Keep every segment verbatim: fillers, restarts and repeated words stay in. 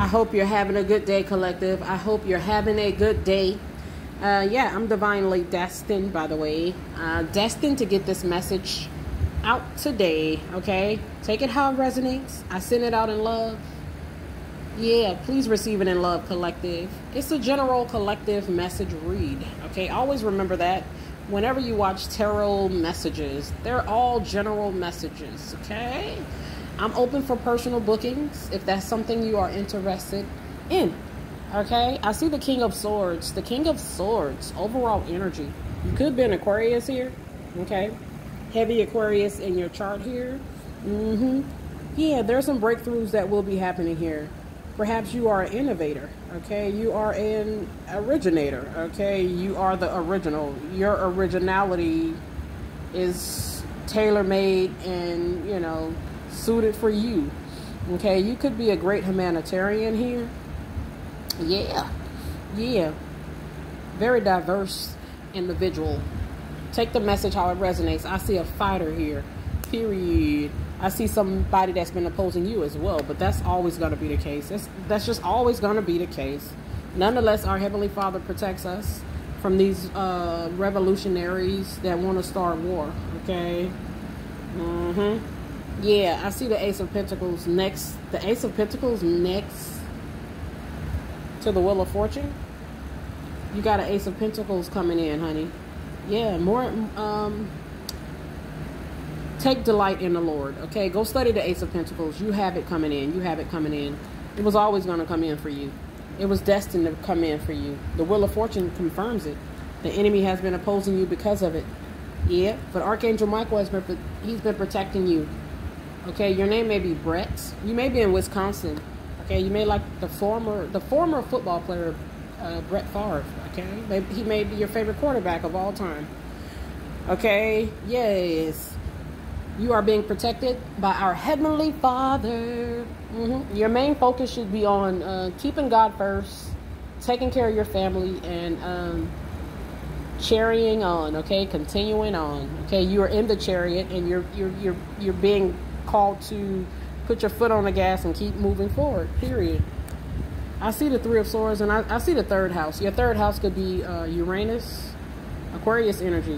I hope you're having a good day, collective. I hope you're having a good day. Uh, yeah, I'm divinely destined, by the way. Uh, destined to get this message out today, okay? Take it how it resonates. I send it out in love. Yeah, please receive it in love, collective. It's a general collective message read, okay? Always remember that. Whenever you watch tarot messages, they're all general messages, okay? I'm open for personal bookings if that's something you are interested in, okay? I see the King of Swords. The King of Swords, overall energy. You could be an Aquarius here, okay? Heavy Aquarius in your chart here. Mm-hmm. Yeah, there's some breakthroughs that will be happening here. Perhaps you are an innovator, okay? You are an originator, okay? You are the original. Your originality is tailor-made and, you know, suited for you, okay? You could be a great humanitarian here. Yeah, yeah. Very diverse individual. Take the message how it resonates. I see a fighter here, period. I see somebody that's been opposing you as well, but that's always going to be the case. That's, that's just always going to be the case. Nonetheless, our Heavenly Father protects us from these uh, revolutionaries that want to start war, okay? Mm-hmm. Yeah, I see the Ace of Pentacles next. The Ace of Pentacles next to the Wheel of Fortune. You got an Ace of Pentacles coming in, honey. Yeah, more... Um, take delight in the Lord, okay? Go study the Ace of Pentacles. You have it coming in. You have it coming in. It was always going to come in for you. It was destined to come in for you. The Wheel of Fortune confirms it. The enemy has been opposing you because of it. Yeah, but Archangel Michael has been, he's been protecting you. Okay, your name may be Brett. You may be in Wisconsin. Okay, you may like the former the former football player, uh, Brett Favre. Okay, maybe he may be your favorite quarterback of all time. Okay, yes. You are being protected by our Heavenly Father. Mm-hmm. Your main focus should be on uh, keeping God first, taking care of your family, and um, carrying on. Okay, continuing on. Okay, you are in the chariot, and you're you're you're you're being called to put your foot on the gas and keep moving forward. Period. I see the Three of Swords, and I, I see the third house. Your third house could be uh, Uranus, Aquarius energy.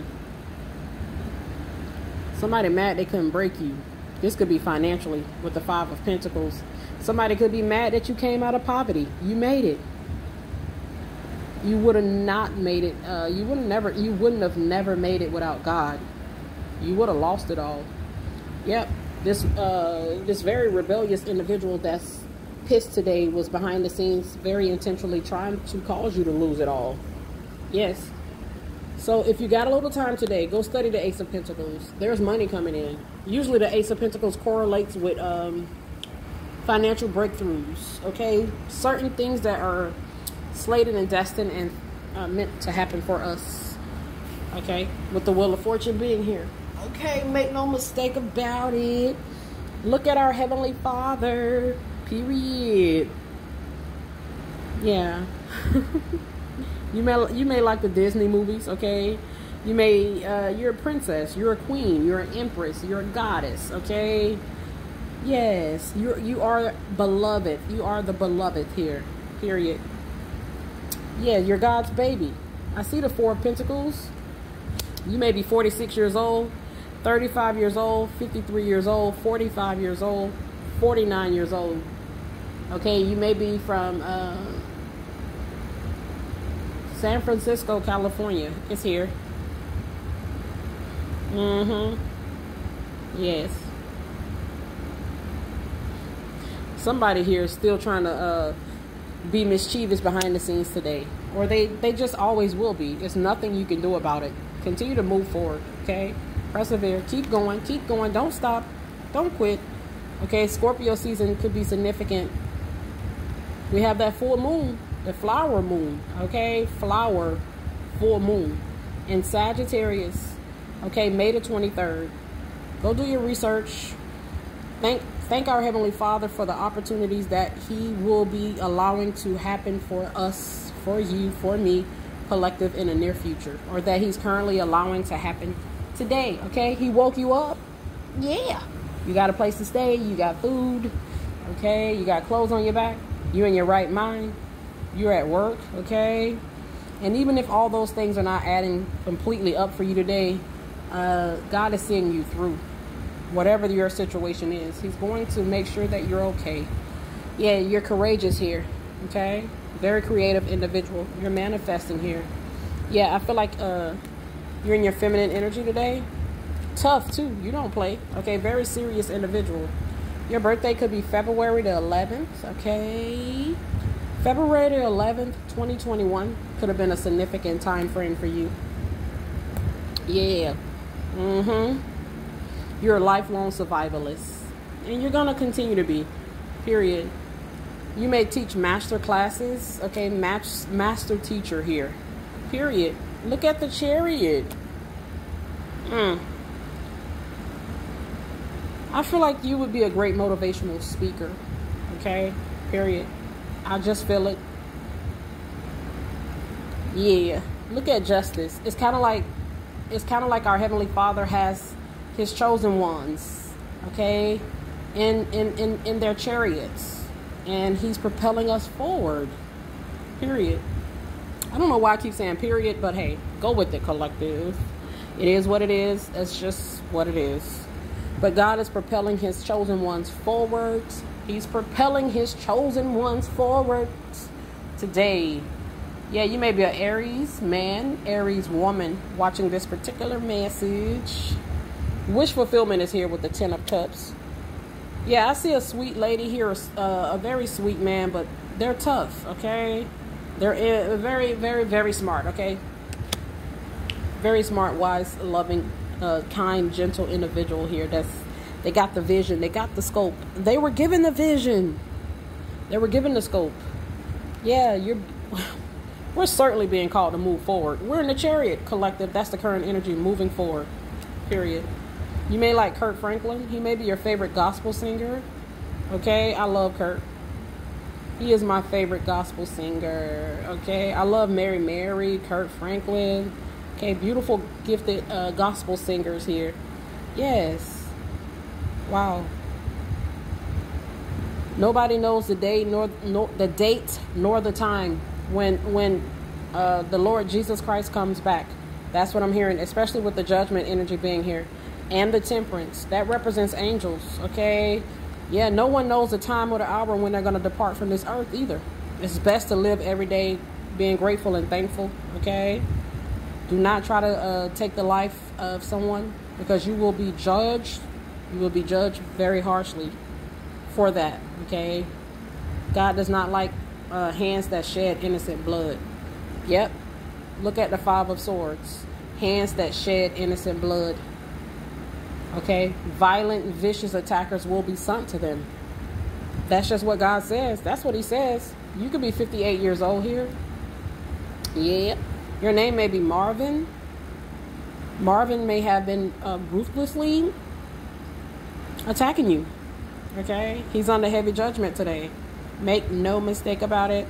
Somebody mad they couldn't break you. This could be financially with the Five of Pentacles. Somebody could be mad that you came out of poverty. You made it. You would have not made it. Uh, you would have never. You wouldn't have never made it without God. You would have lost it all. Yep. This uh, this very rebellious individual that's pissed today was behind the scenes, very intentionally trying to cause you to lose it all. Yes. So if you got a little time today, go study the Ace of Pentacles. There's money coming in. Usually the Ace of Pentacles correlates with um, financial breakthroughs, okay? Certain things that are slated and destined and uh, meant to happen for us, okay? With the Wheel of Fortune being here. Okay, make no mistake about it. Look at our Heavenly Father, period. Yeah. You may you may like the Disney movies, okay? You may uh, you're a princess, you're a queen, you're an empress, you're a goddess, okay? Yes, you you are beloved. You are the beloved here, period. Yeah, you're God's baby. I see the Four of Pentacles. You may be forty-six years old, thirty-five years old, fifty-three years old, forty-five years old, forty-nine years old. Okay, you may be from uh, San Francisco, California. It's here. Mm-hmm. Yes. Somebody here is still trying to uh, be mischievous behind the scenes today. Or they, they just always will be. There's nothing you can do about it. Continue to move forward, okay? Persevere. Keep going. Keep going. Don't stop. Don't quit. Okay, Scorpio season could be significant. We have that full moon. The flower moon, okay? Flower, full moon. In Sagittarius, okay? May the twenty-third. Go do your research. Thank, thank our Heavenly Father for the opportunities that He will be allowing to happen for us, for you, for me, collective in the near future. Or that He's currently allowing to happen today, okay? He woke you up. Yeah. You got a place to stay. You got food, okay? You got clothes on your back. You're in your right mind. You're at work, okay? And even if all those things are not adding completely up for you today, uh, God is seeing you through. Whatever your situation is, He's going to make sure that you're okay. Yeah, you're courageous here, okay? Very creative individual. You're manifesting here. Yeah, I feel like uh, you're in your feminine energy today. Tough, too. You don't play, okay? Very serious individual. Your birthday could be February the eleventh, okay? February the eleventh, twenty twenty-one could have been a significant time frame for you. Yeah. Mm-hmm. You're a lifelong survivalist. And you're going to continue to be. Period. You may teach master classes. Okay, match, master teacher here. Period. Look at the Chariot. Mm. I feel like you would be a great motivational speaker. Okay? Period. I just feel it. Yeah. Look at justice. It's kind of like it's kind of like our Heavenly Father has His chosen ones, okay, in in in, in their chariots, and He's propelling us forward. Period. I don't know why I keep saying period, but hey, go with it, collective. It is what it is. It's just what it is. But God is propelling His chosen ones forward. He's propelling His chosen ones forward today. Yeah, you may be an Aries man, Aries woman watching this particular message. Wish fulfillment is here with the Ten of Cups. Yeah, I see a sweet lady here, uh, a very sweet man, but they're tough, okay? They're uh, very, very, very smart, okay? Very smart, wise, loving, uh, kind, gentle individual here. That's They got the vision. They got the scope. They were given the vision. They were given the scope. Yeah, you're... We're certainly being called to move forward. We're in the Chariot collective. That's the current energy, moving forward. Period. You may like Kurt Franklin. He may be your favorite gospel singer. Okay, I love Kurt. He is my favorite gospel singer. Okay, I love Mary Mary, Kurt Franklin. Okay, beautiful, gifted uh, gospel singers here. Yes. Wow. Nobody knows the day nor, nor the date nor the time when when uh, the Lord Jesus Christ comes back. That's what I'm hearing, especially with the judgment energy being here. And the temperance. That represents angels, okay? Yeah, no one knows the time or the hour when they're going to depart from this earth either. It's best to live every day being grateful and thankful, okay? Do not try to uh, take the life of someone, because you will be judged. You will be judged very harshly for that, okay? God does not like uh, hands that shed innocent blood. Yep. Look at the Five of Swords. Hands that shed innocent blood. Okay? Violent, vicious attackers will be sent to them. That's just what God says. That's what He says. You could be fifty-eight years old here. Yeah. Your name may be Marvin. Marvin may have been uh, ruthlessly attacking you. Okay? He's under heavy judgment today. Make no mistake about it.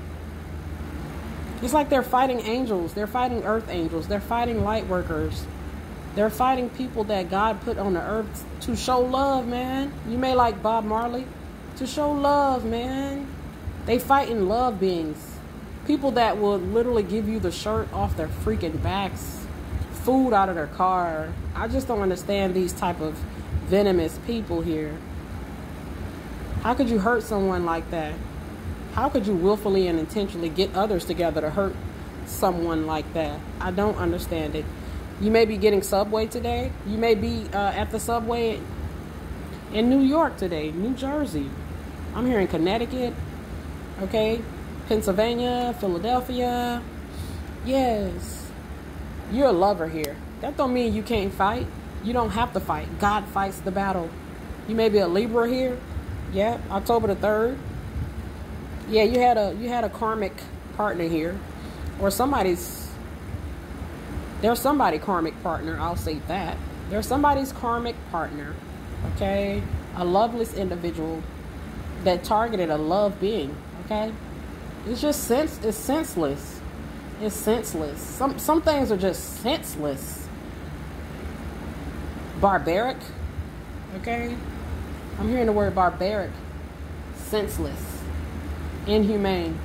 It's like they're fighting angels. They're fighting earth angels. They're fighting light workers. They're fighting people that God put on the earth to show love, man. You may like Bob Marley. To show love, man. They fighting love beings. People that will literally give you the shirt off their freaking backs. Food out of their car. I just don't understand these type of venomous people here. How could you hurt someone like that? How could you willfully and intentionally get others together to hurt someone like that? I don't understand it. You may be getting Subway today. You may be uh, at the Subway in New York today, New Jersey. I'm here in Connecticut, okay? Pennsylvania, Philadelphia. Yes. You're a lover here. That don't mean you can't fight. You don't have to fight. God fights the battle. You may be a Libra here. Yeah, October the third. Yeah, you had a you had a karmic partner here, or somebody's. There's somebody karmic partner. I'll say that. There's somebody's karmic partner. Okay, a loveless individual that targeted a love being. Okay, it's just sense. It's senseless. It's senseless. Some some things are just senseless. Barbaric. Okay, I'm hearing the word barbaric. Senseless. Inhumane.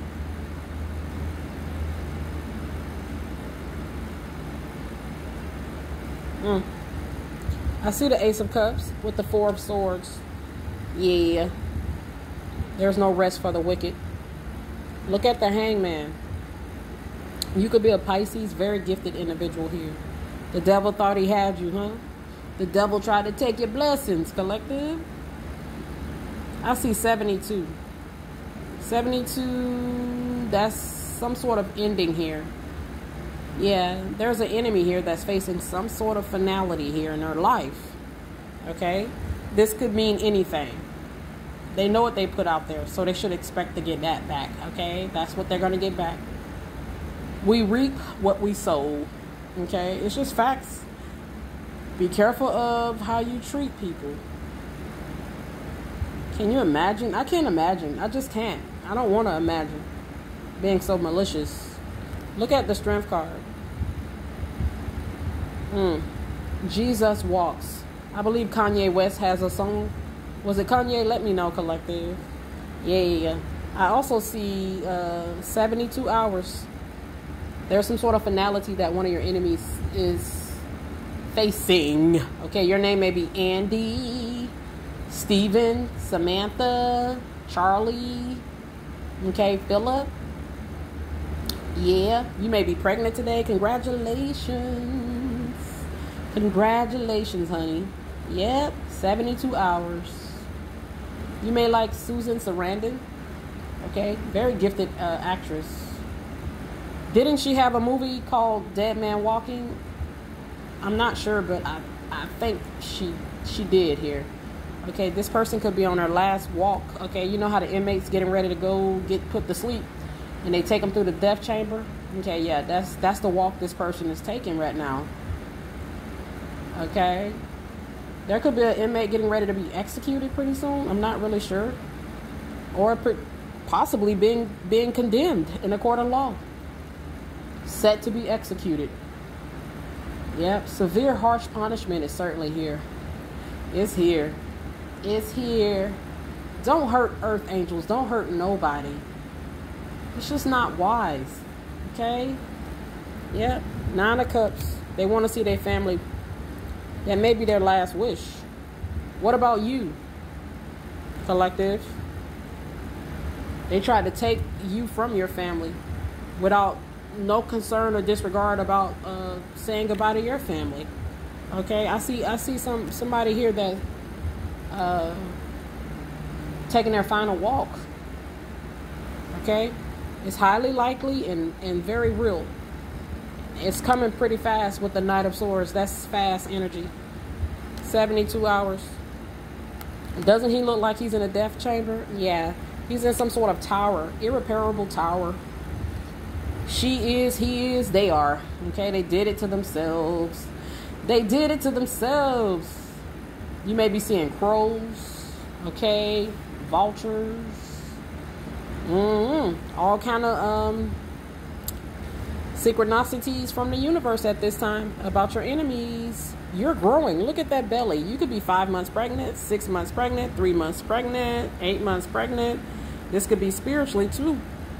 Mm. I see the Ace of Cups with the Four of Swords. Yeah. There's no rest for the wicked. Look at the Hangman. You could be a Pisces, very gifted individual here. The devil thought he had you, huh? The devil tried to take your blessings, collective. I see seventy-two. seventy-two, that's some sort of ending here. Yeah, there's an enemy here that's facing some sort of finality here in their life. Okay? This could mean anything. They know what they put out there, so they should expect to get that back. Okay? That's what they're going to get back. We reap what we sow. Okay? It's just facts. Be careful of how you treat people. Can you imagine? I can't imagine. I just can't. I don't want to imagine being so malicious. Look at the Strength card. Mm. Jesus Walks. I believe Kanye West has a song. Was it Kanye? Let me know, collective. Yeah, yeah, yeah. I also see uh, seventy-two hours. There's some sort of finality that one of your enemies is facing. Okay, your name may be Andy, Steven, Samantha, Charlie, okay, Philip. Yeah, you may be pregnant today. Congratulations. Congratulations, honey. Yep, seventy-two hours. You may like Susan Sarandon. Okay, very gifted uh, actress. Didn't she have a movie called Dead Man Walking? I'm not sure, but I, I think she she did here. Okay, this person could be on her last walk. Okay, you know how the inmates getting ready to go get put to sleep, and they take them through the death chamber. Okay, yeah, that's that's the walk this person is taking right now. Okay, there could be an inmate getting ready to be executed pretty soon. I'm not really sure, or possibly being being condemned in a court of law, set to be executed. Yep, severe harsh punishment is certainly here. It's here. It's here. Don't hurt earth angels. Don't hurt nobody. It's just not wise. Okay? Yep. Nine of Cups. They want to see their family. That may be their last wish. What about you, collective? They tried to take you from your family without no concern or disregard about uh, saying goodbye to your family. Okay? I see I see some somebody here that uh, taking their final walk. Okay? It's highly likely and, and very real. It's coming pretty fast with the Knight of Swords. That's fast energy. seventy-two hours. Doesn't he look like he's in a death chamber? Yeah. He's in some sort of tower. Irreparable tower. She is, he is, they are. Okay? They did it to themselves. They did it to themselves. You may be seeing crows. Okay? Vultures. Mm-hmm. All kind of um, synchronicities from the universe at this time about your enemies. You're growing. Look at that belly. You could be five months pregnant, six months pregnant, three months pregnant, eight months pregnant. This could be spiritually too.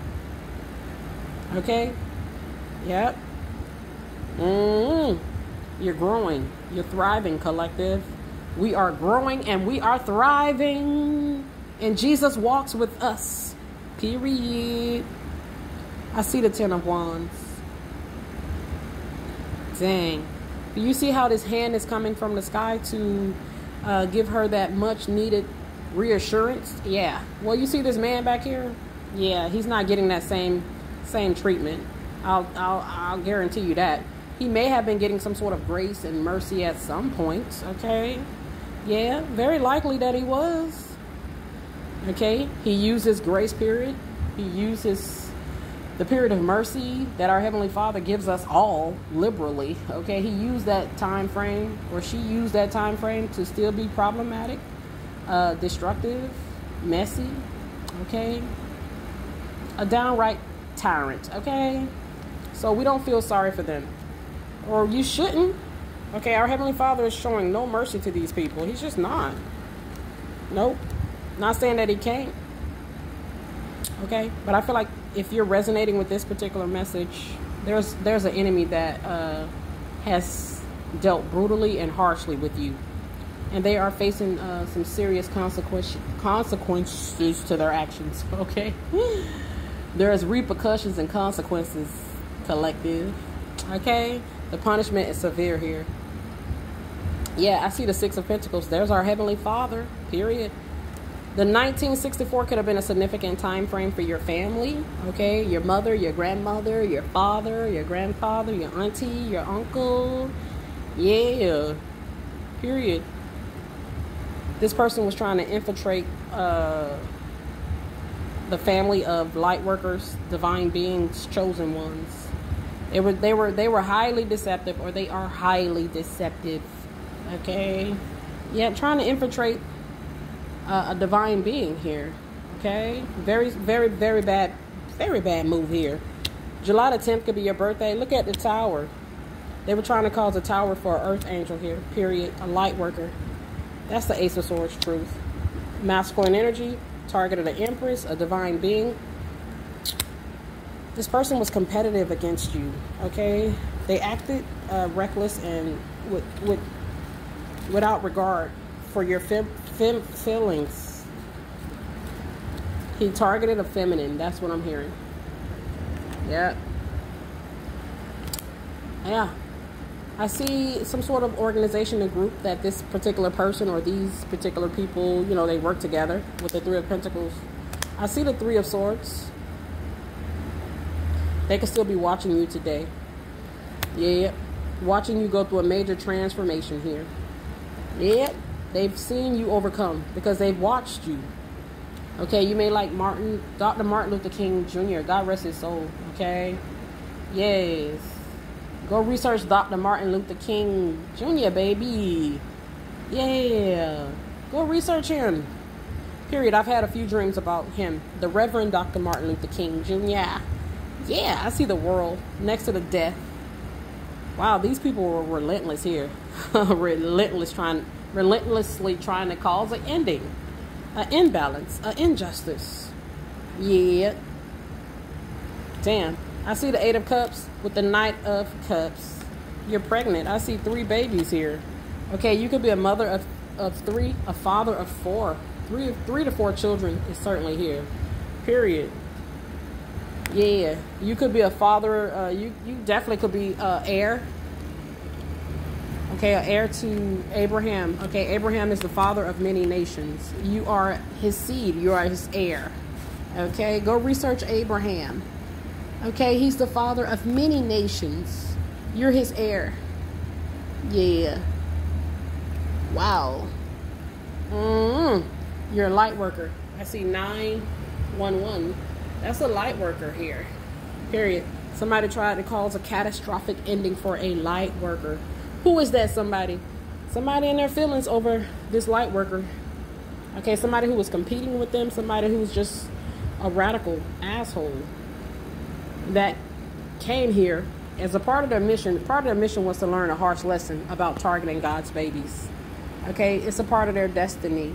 Okay? Yep. Mm-hmm. You're growing. You're thriving, collective. We are growing and we are thriving. And Jesus walks with us. Period. I see the Ten of Wands. Dang. Do you see how this hand is coming from the sky to uh, give her that much needed reassurance? Yeah. Well, you see this man back here? Yeah, he's not getting that same same treatment. I'll I'll I'll guarantee you that. He may have been getting some sort of grace and mercy at some point. Okay. Yeah, very likely that he was. Okay, he used his grace period. He used his, the period of mercy that our Heavenly Father gives us all liberally. Okay, he used that time frame, or she used that time frame to still be problematic, uh, destructive, messy. Okay, a downright tyrant. Okay, so we don't feel sorry for them, or you shouldn't. Okay, our Heavenly Father is showing no mercy to these people. He's just not. Nope. Not saying that he can't. Okay, but I feel like if you're resonating with this particular message, there's there's an enemy that uh, has dealt brutally and harshly with you, and they are facing uh, some serious consequences consequences to their actions. Okay, there's repercussions and consequences, collective. Okay, the punishment is severe here. Yeah, I see the Six of Pentacles. There's our Heavenly Father, period. The nineteen sixty-four could have been a significant time frame for your family, okay? Your mother, your grandmother, your father, your grandfather, your auntie, your uncle. Yeah, period. This person was trying to infiltrate uh, the family of light workers, divine beings, chosen ones. They were, they were, they were highly deceptive, or they are highly deceptive. Okay, yeah, trying to infiltrate uh, a divine being here. Okay, very, very, very bad, very bad move here. July the tenth could be your birthday. Look at the tower. They were trying to cause a tower for an earth angel here, period. A light worker. That's the Ace of Swords truth. Masculine energy, targeted an empress, a divine being. This person was competitive against you, okay? They acted uh, reckless and with, with without regard for your fem fem feelings. He targeted a feminine. That's what I'm hearing. Yeah. Yeah. I see some sort of organization and group that this particular person or these particular people, you know, they work together with the Three of Pentacles. I see the Three of Swords. They could still be watching you today. Yeah. Watching you go through a major transformation here. Yeah, they've seen you overcome because they've watched you. Okay, you may like Martin, Doctor Martin Luther King Junior God rest his soul. Okay, yes. Go research Doctor Martin Luther King Junior, baby. Yeah, go research him. Period. I've had a few dreams about him. The Reverend Doctor Martin Luther King Junior Yeah, I see the world next to the death. Wow, these people were relentless here. relentless trying, relentlessly trying to cause an ending, an imbalance, an injustice. Yeah. Damn. I see the Eight of Cups with the Knight of Cups. You're pregnant. I see three babies here. Okay, you could be a mother of, of three, a father of four. Three, three to four children is certainly here. Period. Yeah, you could be a father. Uh, you, you definitely could be uh, heir. Okay, an heir to Abraham. Okay, Abraham is the father of many nations. You are his seed. You are his heir. Okay, go research Abraham. Okay, he's the father of many nations. You're his heir. Yeah. Wow. Mm-hmm. You're a light worker. I see nine one one. That's a light worker here. Period. Somebody tried to cause a catastrophic ending for a light worker. Who is that somebody? Somebody in their feelings over this light worker. Okay, somebody who was competing with them. Somebody who's just a radical asshole that came here as a part of their mission. Part of their mission was to learn a harsh lesson about targeting God's babies. Okay, it's a part of their destiny.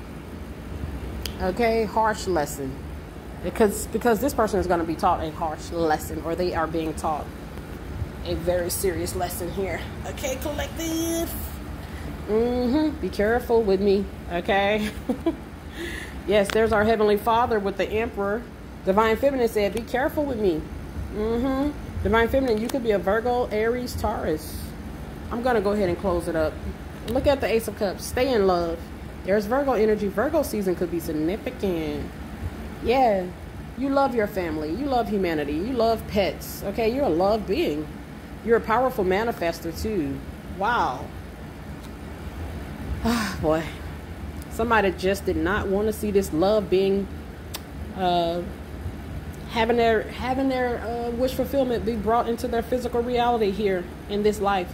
Okay, harsh lesson. Because because this person is going to be taught a harsh lesson, or they are being taught a very serious lesson here. Okay, collective. Mm-hmm. Be careful with me. Okay. Yes, there's our Heavenly Father with the Emperor. Divine Feminine said, be careful with me. Mm-hmm. Divine Feminine, you could be a Virgo, Aries, Taurus. I'm going to go ahead and close it up. Look at the Ace of Cups. Stay in love. There's Virgo energy. Virgo season could be significant. Yeah, you love your family. You love humanity. You love pets. Okay, you're a love being. You're a powerful manifester too. Wow. Ah, boy. Somebody just did not want to see this love being uh, having their having their uh, wish fulfillment be brought into their physical reality here in this life.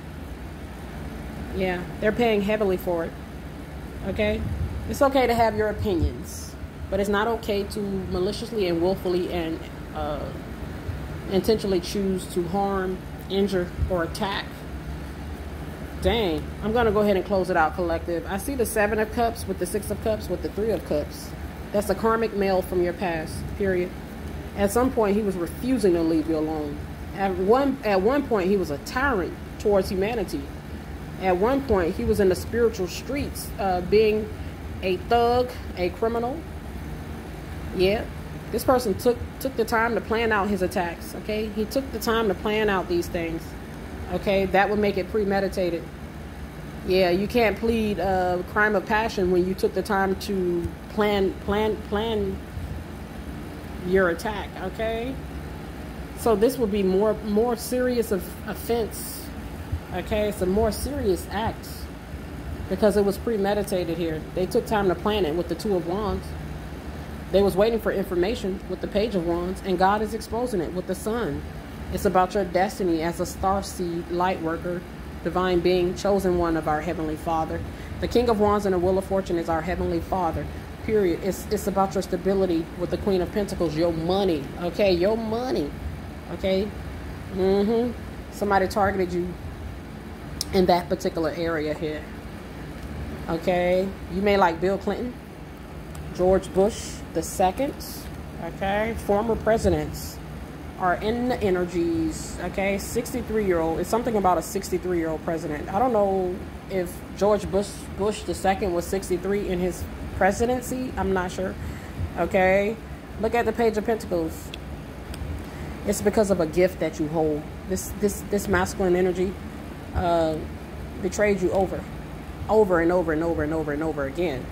Yeah, they're paying heavily for it. Okay, it's okay to have your opinions, but it's not okay to maliciously and willfully and uh, intentionally choose to harm, injure, or attack. Dang, I'm going to go ahead and close it out, collective. I see the Seven of Cups with the Six of Cups with the Three of Cups. That's a karmic male from your past, period. At some point, he was refusing to leave you alone. At one, at one point, he was a tyrant towards humanity. At one point, he was in the spiritual streets, uh, being a thug, a criminal. Yeah, this person took took the time to plan out his attacks. Okay, he took the time to plan out these things. Okay, that would make it premeditated. Yeah, you can't plead uh, crime of passion when you took the time to plan plan plan your attack. Okay, so this would be more more serious of offense. Okay, it's a more serious act because it was premeditated here. They took time to plan it with the Two of Wands. They was waiting for information with the Page of Wands, and God is exposing it with the Sun. It's about your destiny as a star seed, light worker, divine being, chosen one of our Heavenly Father. The King of Wands and the Wheel of Fortune is our Heavenly Father, period. It's, it's about your stability with the Queen of Pentacles, your money, okay? Your money, okay? Mm-hmm. Somebody targeted you in that particular area here, okay? You may like Bill Clinton, George Bush the second, okay? Former presidents are in the energies, okay? sixty-three-year-old. It's something about a sixty-three-year-old president. I don't know if George Bush Bush the second was sixty-three in his presidency. I'm not sure, okay? Look at the Page of Pentacles. It's because of a gift that you hold. This this this masculine energy uh, betrayed you over, over and over and over and over and over again.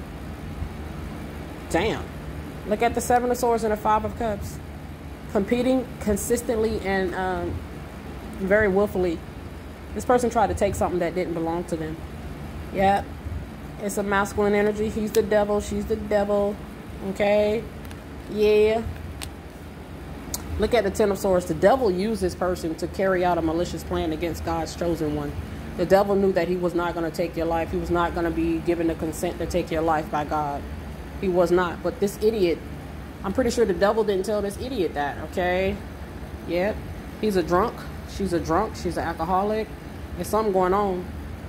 Damn. Look at the Seven of Swords and the Five of Cups. Competing consistently and um, very willfully. This person tried to take something that didn't belong to them. Yeah. It's a masculine energy. He's the devil. She's the devil. Okay. Yeah. Look at the Ten of Swords. The devil used this person to carry out a malicious plan against God's chosen one. The devil knew that he was not going to take your life. He was not going to be given the consent to take your life by God. He was not. But this idiot, I'm pretty sure the devil didn't tell this idiot that, okay? Yep. He's a drunk. She's a drunk. She's an alcoholic. There's something going on.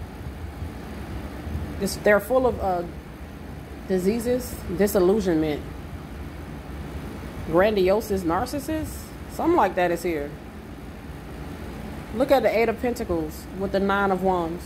It's, they're full of uh, diseases, disillusionment, grandiosis, narcissists. Something like that is here. Look at the Eight of Pentacles with the Nine of Wands.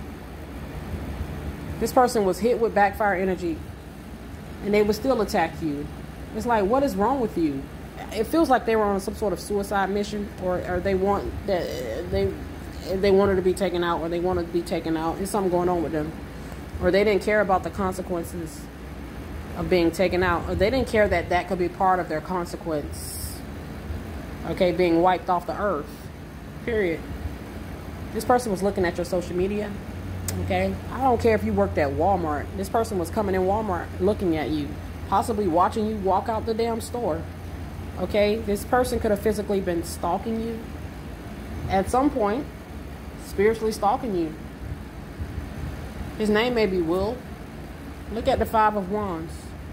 This person was hit with backfire energy, and they would still attack you. It's like, what is wrong with you? It feels like they were on some sort of suicide mission, or, or they want that they they wanted to be taken out, or they wanted to be taken out. There's something going on with them, or they didn't care about the consequences of being taken out, or they didn't care that that could be part of their consequence. Okay, being wiped off the earth. Period. This person was looking at your social media. Okay, I don't care if you worked at Walmart. This person was coming in Walmart looking at you, possibly watching you walk out the damn store. Okay, this person could have physically been stalking you at some point, spiritually stalking you. His name may be Will. Look at the Five of Wands.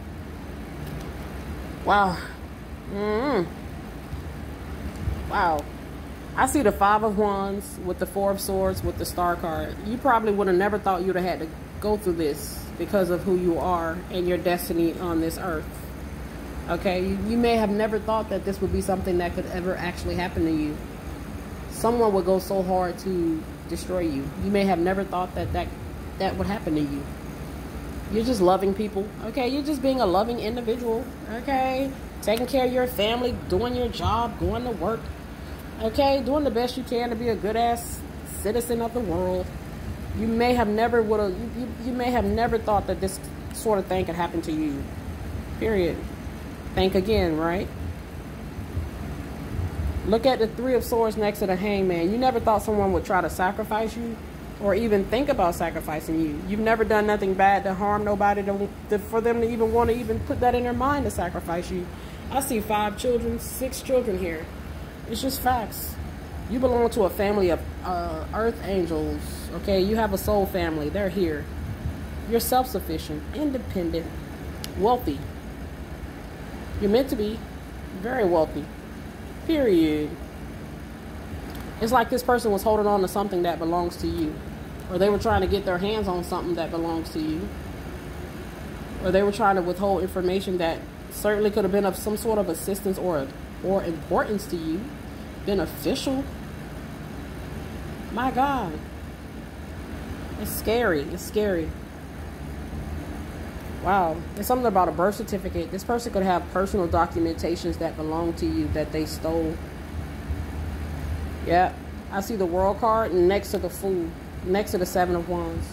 Wow. Mm-hmm. Wow. I see the Five of Wands with the Four of Swords with the Star card. You probably would have never thought you'd have had to go through this because of who you are and your destiny on this earth. Okay, you, you may have never thought that this would be something that could ever actually happen to you. Someone would go so hard to destroy you. You may have never thought that that, that would happen to you. You're just loving people. Okay, you're just being a loving individual. Okay, taking care of your family, doing your job, going to work. Okay, doing the best you can to be a good ass citizen of the world. You may have never would have you, you may have never thought that this sort of thing could happen to you. Period. Think again, right? Look at the Three of Swords next to the Hangman. You never thought someone would try to sacrifice you or even think about sacrificing you. You've never done nothing bad to harm nobody to, to, for them to even want to even put that in their mind to sacrifice you. I see five children, six children here. It's just facts. You belong to a family of uh, earth angels, okay? You have a soul family. They're here. You're self-sufficient, independent, wealthy. You're meant to be very wealthy, period. It's like this person was holding on to something that belongs to you, or they were trying to get their hands on something that belongs to you, or they were trying to withhold information that certainly could have been of some sort of assistance or or importance to you, beneficial. My God. It's scary. It's scary. Wow. There's something about a birth certificate. This person could have personal documentations that belong to you that they stole. Yeah. I see the World card next to the Fool, next to the Seven of Wands.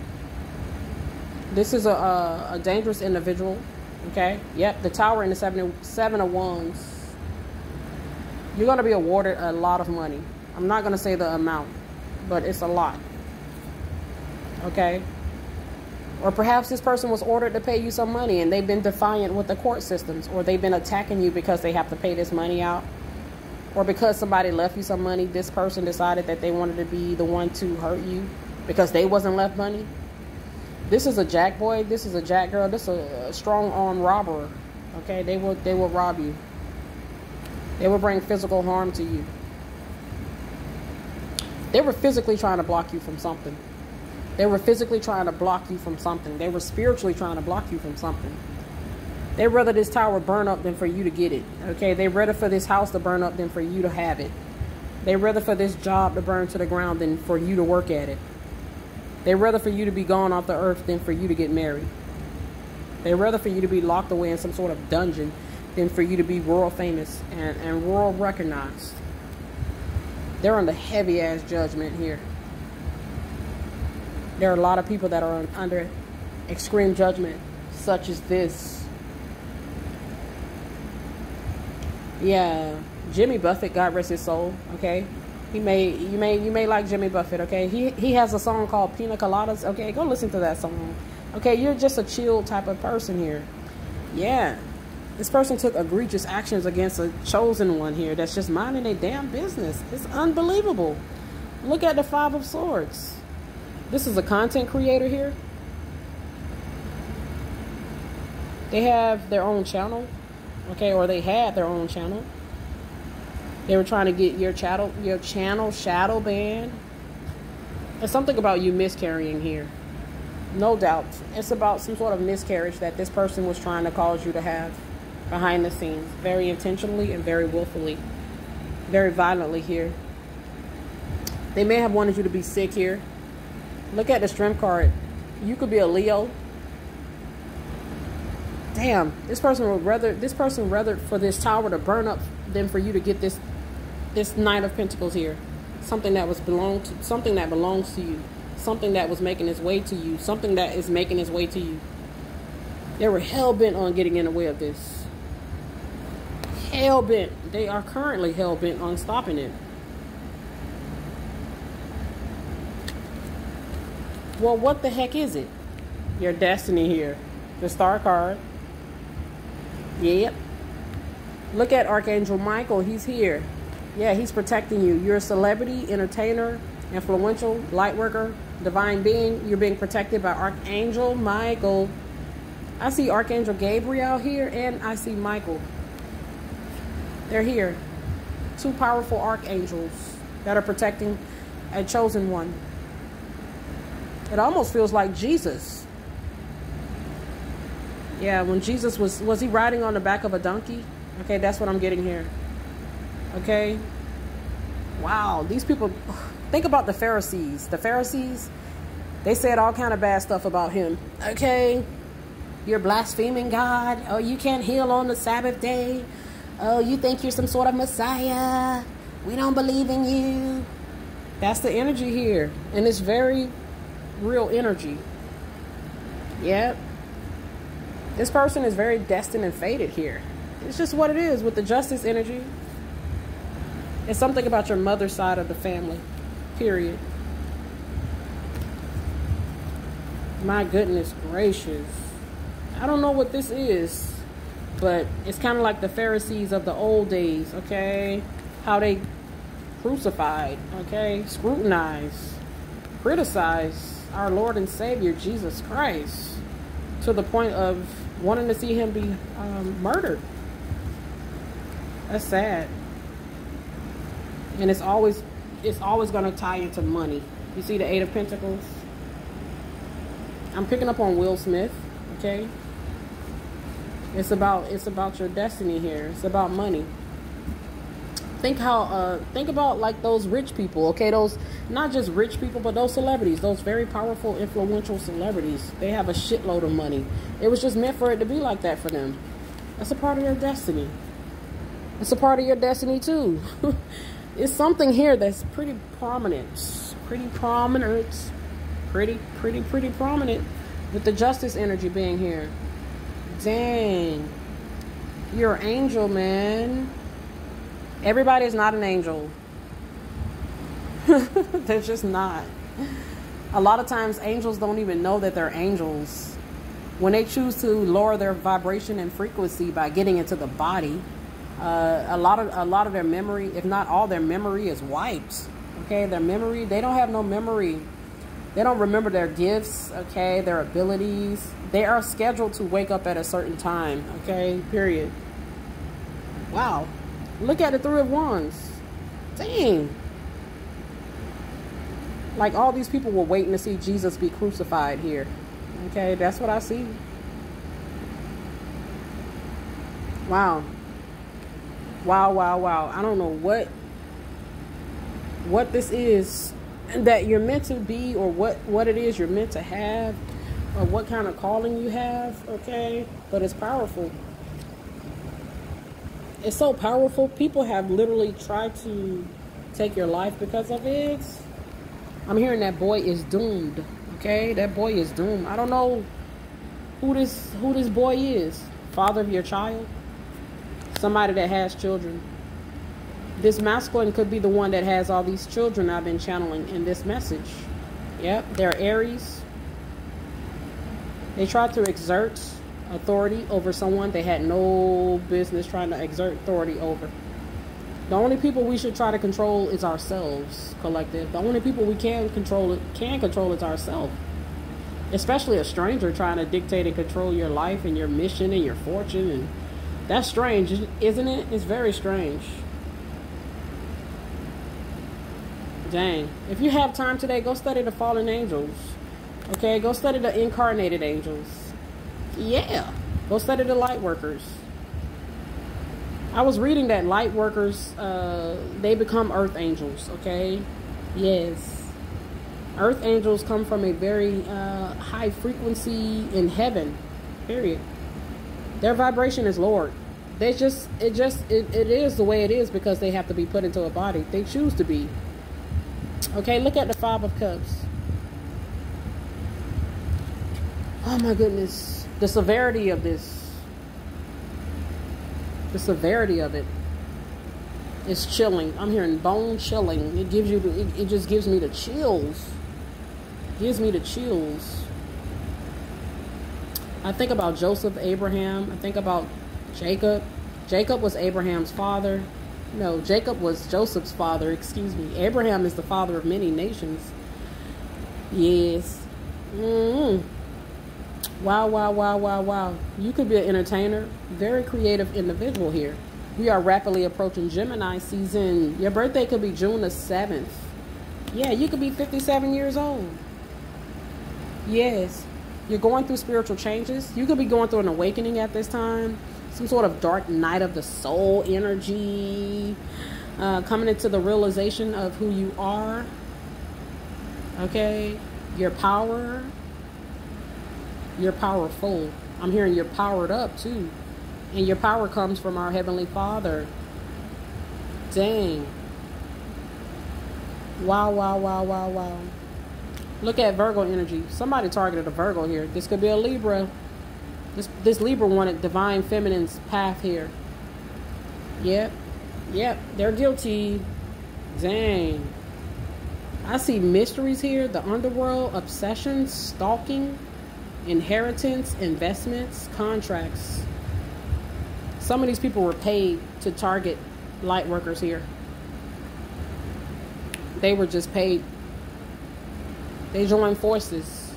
This is a, a, a dangerous individual. Okay. Yep. The Tower and the Seven, seven of Wands. You're going to be awarded a lot of money. I'm not going to say the amount, but it's a lot. Okay. Or perhaps this person was ordered to pay you some money and they've been defiant with the court systems, or they've been attacking you because they have to pay this money out, or because somebody left you some money. This person decided that they wanted to be the one to hurt you because they wasn't left money. This is a jack boy. This is a jack girl. This is a, a strong arm robber. Okay. They will, they will rob you. They will bring physical harm to you. They were physically trying to block you from something. They were physically trying to block you from something. They were spiritually trying to block you from something. They'd rather this tower burn up than for you to get it. Okay, they'd rather for this house to burn up than for you to have it. They'd rather for this job to burn to the ground than for you to work at it. They'd rather for you to be gone off the earth than for you to get married. They'd rather for you to be locked away in some sort of dungeon than for you to be world famous and, and world recognized. They're under heavy ass judgment here. There are a lot of people that are under extreme judgment, such as this. Yeah, Jimmy Buffett, God rest his soul. Okay, he may, you may, you may like Jimmy Buffett. Okay, he he has a song called Pina Coladas. Okay, go listen to that song. Okay, you're just a chill type of person here. Yeah, this person took egregious actions against a chosen one here that's just minding their damn business. It's unbelievable. Look at the Five of Swords. This is a content creator here. They have their own channel, okay, or they had their own channel. They were trying to get your channel, your channel shadow banned. There's something about you miscarrying here. No doubt. It's about some sort of miscarriage that this person was trying to cause you to have behind the scenes, very intentionally and very willfully, very violently here. They may have wanted you to be sick here. Look at the Strength card. You could be a Leo. Damn, this person would rather this person rather for this tower to burn up than for you to get this this Knight of Pentacles here. Something that was belong to something that belongs to you. Something that was making its way to you. Something that is making its way to you. They were hell bent on getting in the way of this. Hell bent. They are currently hell bent on stopping it. Well, what the heck is it? Your destiny here. The Star card. Yep. Look at Archangel Michael. He's here. Yeah, he's protecting you. You're a celebrity, entertainer, influential, light worker, divine being. You're being protected by Archangel Michael. I see Archangel Gabriel here, and I see Michael. They're here. Two powerful archangels that are protecting a chosen one. It almost feels like Jesus. Yeah, when Jesus was, was he riding on the back of a donkey? Okay, that's what I'm getting here. Okay. Wow, these people, think about the Pharisees. The Pharisees, they said all kind of bad stuff about him. Okay, you're blaspheming God. Oh, you can't heal on the Sabbath day. Oh, you think you're some sort of Messiah. We don't believe in you. That's the energy here. And it's very real energy. Yep. This person is very destined and fated here. It's just what it is with the justice energy. It's something about your mother's side of the family. Period. My goodness gracious. I don't know what this is, but it's kind of like the Pharisees of the old days, okay? How they crucified, okay? Scrutinized, criticized our Lord and Savior, Jesus Christ, to the point of wanting to see him be um, murdered. That's sad. And it's always, it's always going to tie into money. You see the Eight of Pentacles? I'm picking up on Will Smith, okay? It's about, it's about your destiny here. It's about money. Think how, uh, think about like those rich people, okay? Those, not just rich people, but those celebrities, those very powerful, influential celebrities. They have a shitload of money. It was just meant for it to be like that for them. That's a part of your destiny. It's a part of your destiny too. It's something here that's pretty prominent. Pretty prominent. Pretty, pretty, pretty prominent. With the justice energy being here. Dang. You're an angel, man. Everybody is not an angel. They're just not. A lot of times angels don't even know that they're angels. When they choose to lower their vibration and frequency by getting into the body, uh, a lot of a lot of their memory, if not all their memory, is wiped. Okay, their memory, they don't have no memory. They don't remember their gifts, okay, their abilities. They are scheduled to wake up at a certain time, okay, period. Wow. Look at the Three of Wands. Dang. Like all these people were waiting to see Jesus be crucified here. Okay, that's what I see. Wow. Wow, wow, wow. I don't know what what this is that you're meant to be, or what, what it is you're meant to have, or what kind of calling you have, okay? But it's powerful. It's so powerful. People have literally tried to take your life because of it. I'm hearing that boy is doomed. Okay, that boy is doomed. I don't know who this who this boy is. Father of your child, somebody that has children. This masculine could be the one that has all these children I've been channeling in this message. Yep, they're Aries. They tried to exert authority over someone they had no business trying to exert authority over. The only people we should try to control is ourselves, collective. The only people we can control it can control is ourselves. Especially a stranger trying to dictate and control your life and your mission and your fortune. And that's strange, isn't it? It's very strange. Dang. If you have time today, go study the fallen angels. Okay, go study the incarnated angels. Yeah, go study the light workers. I was reading that light workers, uh, they become earth angels, okay? Yes. Earth angels come from a very uh, high frequency in heaven, period. Their vibration is lowered. They just, it just, it, it is the way it is because they have to be put into a body. They choose to be. Okay, look at the Five of Cups. Oh my goodness. The severity of this. The severity of it is chilling. I'm hearing bone chilling. It gives you, the, it, it just gives me the chills. Gives me the chills. I think about Joseph, Abraham. I think about Jacob. Jacob was Abraham's father. No, Jacob was Joseph's father, excuse me. Abraham is the father of many nations. Yes. Mm-hmm. Wow, wow, wow, wow, wow. You could be an entertainer. Very creative individual here. We are rapidly approaching Gemini season. Your birthday could be June the seventh. Yeah, you could be fifty-seven years old. Yes. You're going through spiritual changes. You could be going through an awakening at this time. Some sort of dark night of the soul energy. Uh, coming into the realization of who you are. Okay. Your power. You're powerful. I'm hearing you're powered up too. And your power comes from our Heavenly Father. Dang. Wow, wow, wow, wow, wow. Look at Virgo energy. Somebody targeted a Virgo here. This could be a Libra. This this Libra wanted divine feminine's path here. Yep. Yep. They're guilty. Dang. I see mysteries here. The underworld, obsessions, stalking, inheritance, investments, contracts. Some of these people were paid to target light workers here. They were just paid. They joined forces.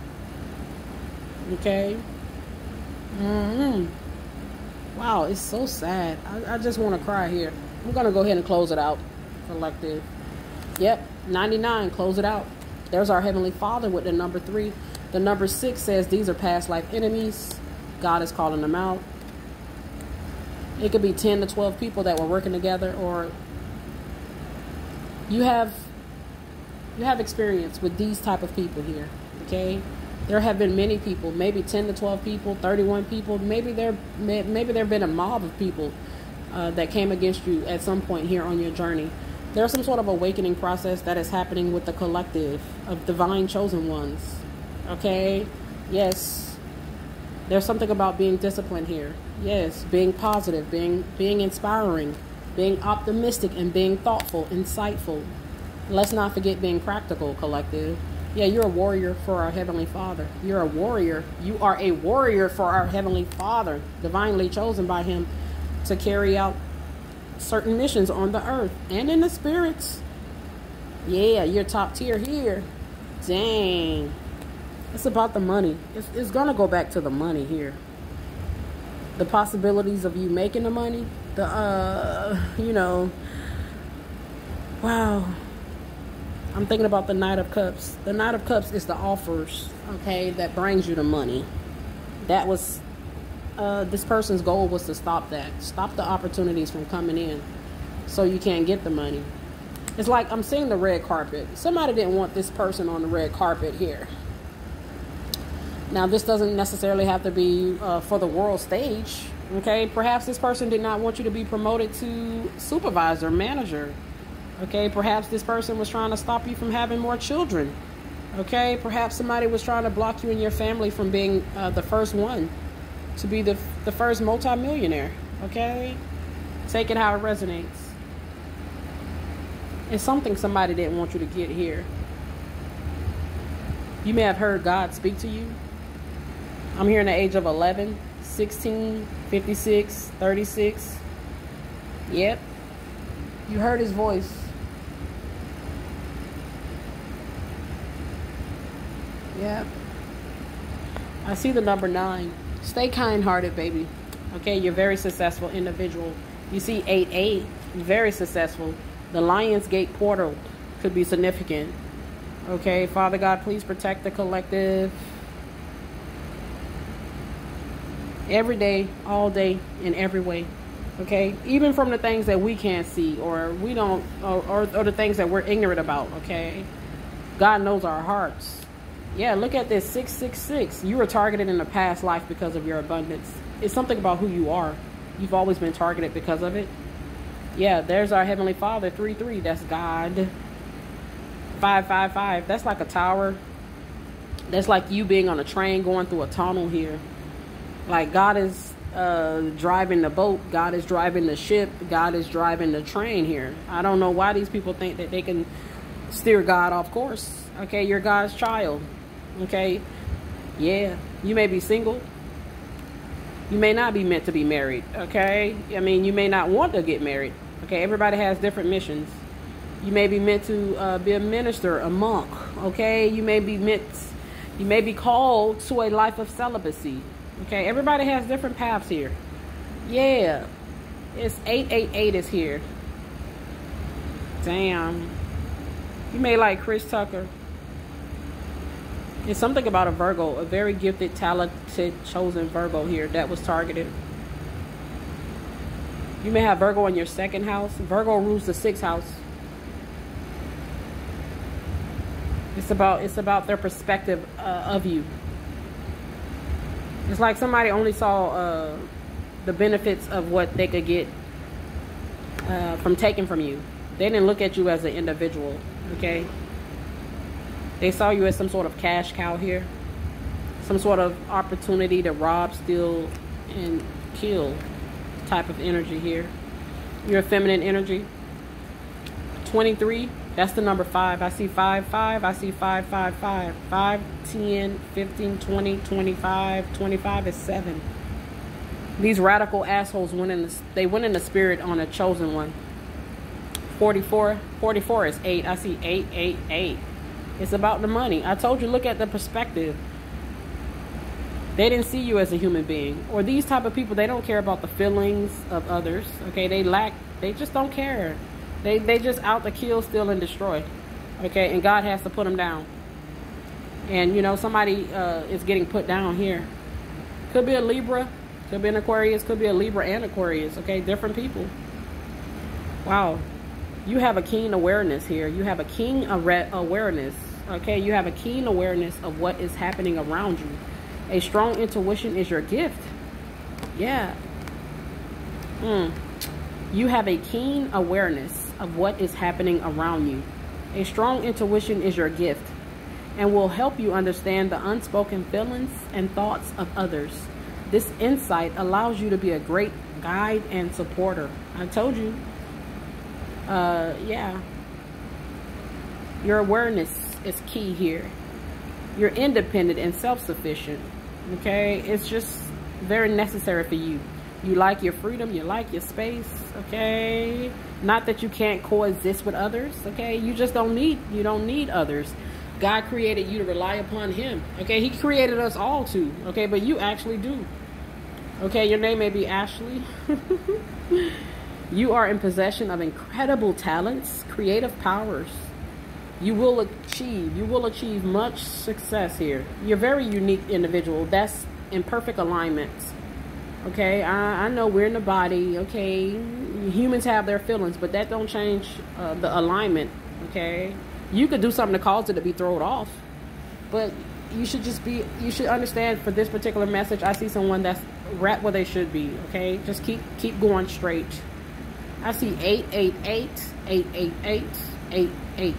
Okay. Mm-hmm. Wow, it's so sad. I, I just want to cry here. I'm going to go ahead and close it out. Collective. Yep, ninety-nine, close it out. There's our Heavenly Father with the number three. The number six says these are past life enemies. God is calling them out. It could be ten to twelve people that were working together, or You have you have experience with these type of people here, okay? There have been many people, maybe ten to twelve people, thirty-one people. Maybe there maybe there have been a mob of people uh, that came against you at some point here on your journey. There's some sort of awakening process that is happening with the collective of divine chosen ones, okay? Yes, there's something about being disciplined here. Yes, being positive, being being inspiring, being optimistic, and being thoughtful, insightful. Let's not forget being practical, collective. Yeah, you're a warrior for our Heavenly Father. You're a warrior. You are a warrior for our Heavenly Father, divinely chosen by Him to carry out certain missions on the earth and in the spirits. Yeah, you're top tier here. Dang. It's about the money. It's, it's going to go back to the money here. The possibilities of you making the money. The, uh, you know, wow. I'm thinking about the Knight of Cups. The Knight of Cups is the offers, okay, that brings you the money. That was, uh, this person's goal was to stop that. Stop the opportunities from coming in so you can't get the money. It's like I'm seeing the red carpet. Somebody didn't want this person on the red carpet here. Now, this doesn't necessarily have to be uh, for the world stage, okay? Perhaps this person did not want you to be promoted to supervisor, manager. Okay, perhaps this person was trying to stop you from having more children. Okay, perhaps somebody was trying to block you and your family from being uh, the first one to be the, the first multimillionaire. Okay, take it how it resonates. It's something somebody didn't want you to get here. You may have heard God speak to you. I'm here in the age of eleven, sixteen, fifty-six, thirty-six. Yep, you heard His voice. Yeah. I see the number nine. Stay kind-hearted, baby. Okay, you're a very successful individual. You see eight eight, very successful. The Lionsgate portal could be significant. Okay, Father God, please protect the collective. Every day, all day, in every way. Okay, even from the things that we can't see or we don't, or, or, or the things that we're ignorant about. Okay, God knows our hearts. Yeah, look at this, six six six. You were targeted in a past life because of your abundance. It's something about who you are. You've always been targeted because of it. Yeah, there's our Heavenly Father, three three. That's God. five five five. That's like a tower. That's like you being on a train going through a tunnel here. Like God is uh, driving the boat. God is driving the ship. God is driving the train here. I don't know why these people think that they can steer God off course. Okay, you're God's child. Okay, yeah, you may be single. You may not be meant to be married. Okay, I mean, you may not want to get married. Okay, everybody has different missions. You may be meant to uh, be a minister, a monk. Okay, you may be meant, you may be called to a life of celibacy. Okay, everybody has different paths here. Yeah, it's eight eight eight is here. Damn, you may like Chris Tucker. It's something about a Virgo, a very gifted, talented, chosen Virgo here that was targeted. You may have Virgo in your second house. Virgo rules the sixth house. It's about it's about their perspective uh, of you. It's like somebody only saw uh, the benefits of what they could get uh, from taking from you. They didn't look at you as an individual, okay? They saw you as some sort of cash cow here. Some sort of opportunity to rob, steal, and kill type of energy here. You're a feminine energy. twenty-three, that's the number five. I see five, five. I see five, five, five. five, ten, fifteen, twenty, twenty-five. twenty-five is seven. These radical assholes went in the, they went in the spirit on a chosen one. forty-four, forty-four is eight. I see eight, eight, eight. It's about the money. I told you, look at the perspective. They didn't see you as a human being. Or these type of people, they don't care about the feelings of others. Okay, they lack, they just don't care. They they just out to kill, steal, and destroy. Okay, and God has to put them down. And, you know, somebody uh, is getting put down here. Could be a Libra, could be an Aquarius, could be a Libra and Aquarius. Okay, different people. Wow. You have a keen awareness here. You have a keen awareness. Okay, you have a keen awareness of what is happening around you. A strong intuition is your gift. Yeah. Mm. You have a keen awareness of what is happening around you. A strong intuition is your gift and will help you understand the unspoken feelings and thoughts of others. This insight allows you to be a great guide and supporter. I told you. Uh, yeah. Your awareness is key here. You're independent and self-sufficient. Okay, it's just very necessary for you. You like your freedom, you like your space. Okay, not that you can't coexist with others. Okay, you just don't need you don't need others. God created you to rely upon him. Okay, he created us all to. Okay, but you actually do. Okay, your name may be Ashley. You are in possession of incredible talents, creative powers. You will achieve, you will achieve much success here. You're a very unique individual. That's in perfect alignment. Okay, I, I know we're in the body. Okay, humans have their feelings, but that don't change uh, the alignment. Okay, you could do something to cause it to be thrown off, but you should just be, you should understand for this particular message, I see someone that's right where they should be. Okay, just keep, keep going straight. I see eight, eight, eight, eight, eight, eight, eight, eight.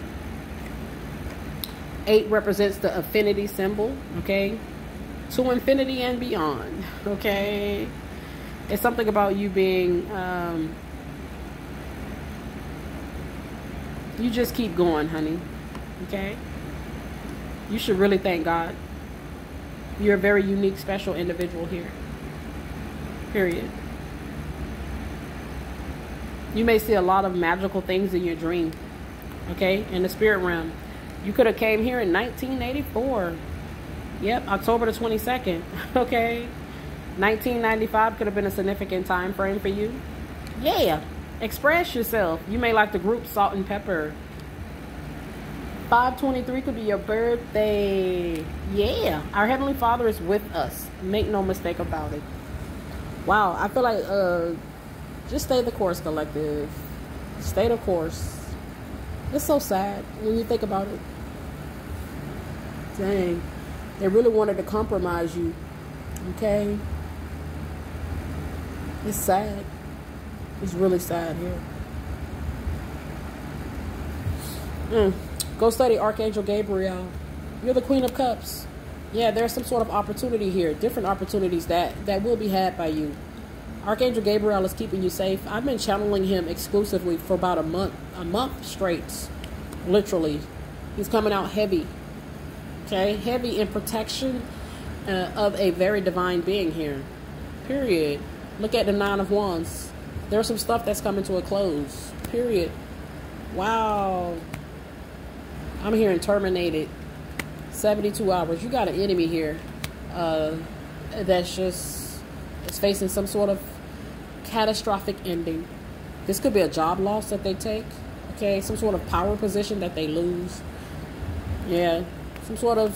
Eight represents the affinity symbol, okay? To infinity and beyond, okay? It's something about you being, um, you just keep going, honey, okay? You should really thank God. You're a very unique, special individual here, period. You may see a lot of magical things in your dream, okay? In the spirit realm. You could have came here in nineteen eighty-four. Yep, October the twenty-second. Okay. nineteen ninety-five could have been a significant time frame for you. Yeah. Express yourself. You may like the group Salt and Pepper. five twenty-three could be your birthday. Yeah. Our Heavenly Father is with us. Make no mistake about it. Wow. I feel like uh, just stay the course, collective. Stay the course. It's so sad when you think about it. Dang. They really wanted to compromise you. Okay? It's sad. It's really sad here. Mm. Go study Archangel Gabriel. You're the Queen of Cups. Yeah, there's some sort of opportunity here. Different opportunities that, that will be had by you. Archangel Gabriel is keeping you safe. I've been channeling him exclusively for about a month. A month straight. Literally. He's coming out heavy. Okay? Heavy in protection uh, of a very divine being here. Period. Look at the Nine of Wands. There's some stuff that's coming to a close. Period. Wow. I'm hearing terminated. seventy-two hours. You got an enemy here. Uh, that's just... is facing some sort of catastrophic ending. This could be a job loss that they take. Okay, some sort of power position that they lose. Yeah, some sort of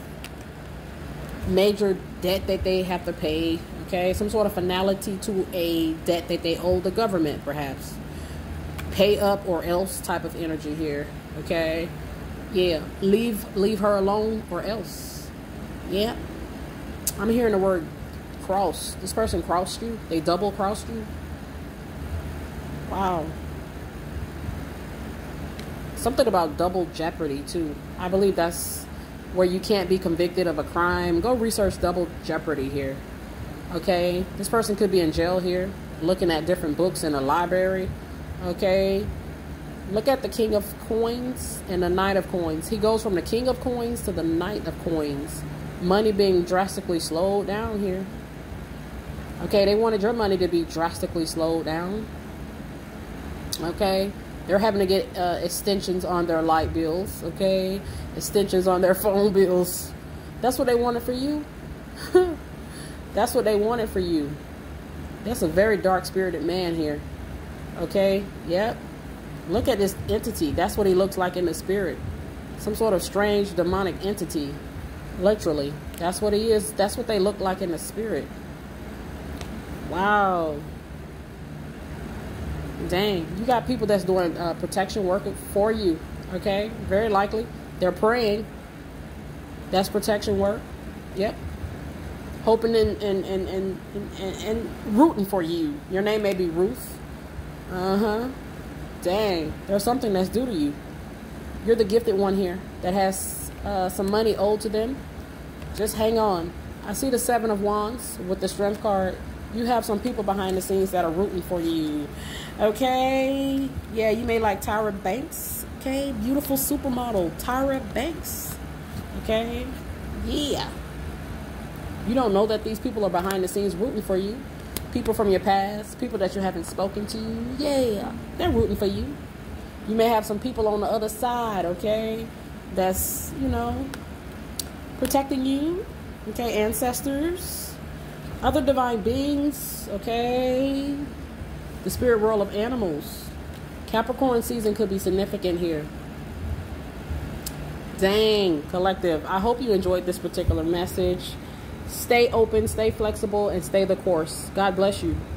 major debt that they have to pay. Okay, some sort of finality to a debt that they owe the government, perhaps. Pay up or else type of energy here. Okay, yeah, leave leave her alone or else. Yeah, I'm hearing the word cross. This person crossed you. They double crossed you. Wow. Something about double jeopardy too. I believe that's where you can't be convicted of a crime. Go research double jeopardy here. Okay. This person could be in jail here, looking at different books in a library. Okay. Look at the King of Coins and the Knight of Coins. He goes from the King of Coins to the Knight of Coins. Money being drastically slowed down here. Okay, they wanted your money to be drastically slowed down. Okay, they're having to get uh, extensions on their light bills. Okay, extensions on their phone bills. That's what they wanted for you. That's what they wanted for you. That's a very dark-spirited man here. Okay, yep. Look at this entity. That's what he looks like in the spirit. Some sort of strange demonic entity. Literally. That's what he is. That's what they look like in the spirit. Wow. Dang, you got people that's doing uh, protection work for you. Okay, very likely they're praying. That's protection work. Yep. Hoping and and, and, and, and, and rooting for you. Your name may be Ruth. Uh-huh. Dang, there's something that's due to you. You're the gifted one here that has uh, some money owed to them. Just hang on. I see the Seven of Wands with the Strength card. You have some people behind the scenes that are rooting for you. Okay? Yeah, you may like Tyra Banks. Okay? Beautiful supermodel Tyra Banks. Okay? Yeah. You don't know that these people are behind the scenes rooting for you. People from your past, people that you haven't spoken to. Yeah, they're rooting for you. You may have some people on the other side, okay, that's, you know, protecting you. Okay, ancestors, other divine beings, okay, the spirit world of animals. Capricorn season could be significant here. Dang, collective. I hope you enjoyed this particular message. Stay open, stay flexible, and stay the course. God bless you.